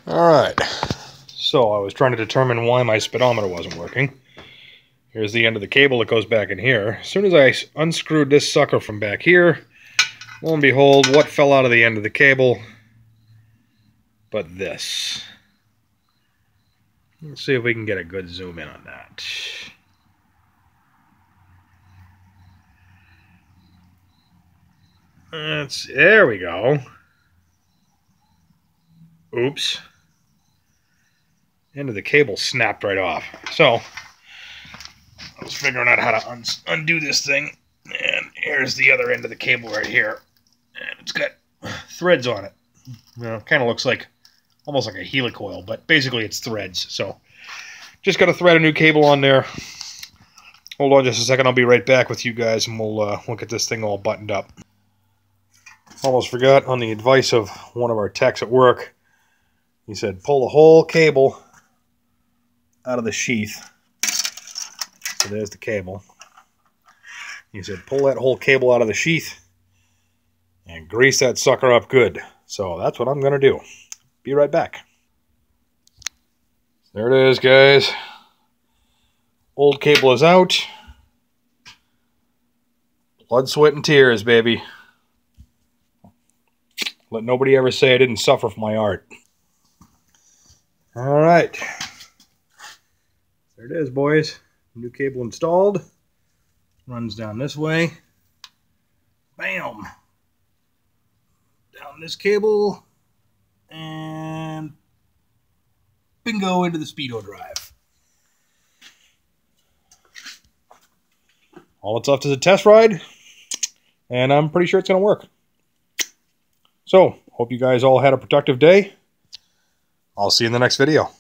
Alright, so I was trying to determine why my speedometer wasn't working. Here's the end of the cable that goes back in here. As soon as I unscrewed this sucker from back here, lo and behold, what fell out of the end of the cable but this. Let's see if we can get a good zoom in on that. There we go. Oops. End of the cable snapped right off. So, I was figuring out how to undo this thing. And here's the other end of the cable right here. And it's got threads on it. Well, it kind of looks like, almost like a helicoil, but basically it's threads. So, just got to thread a new cable on there. Hold on just a second, I'll be right back with you guys and we'll get this thing all buttoned up. Almost forgot, on the advice of one of our techs at work, he said pull the whole cable out of the sheath. So there's the cable. He said pull that whole cable out of the sheath and grease that sucker up good. So that's what I'm going to do. Be right back. There it is, guys. Old cable is out. Blood, sweat, and tears, baby. Let nobody ever say I didn't suffer for my art. Alright. There it is, boys. New cable installed. Runs down this way. Bam! Down this cable. And bingo into the Speedo drive. All that's left is a test ride. And I'm pretty sure it's going to work. So, hope you guys all had a productive day. I'll see you in the next video.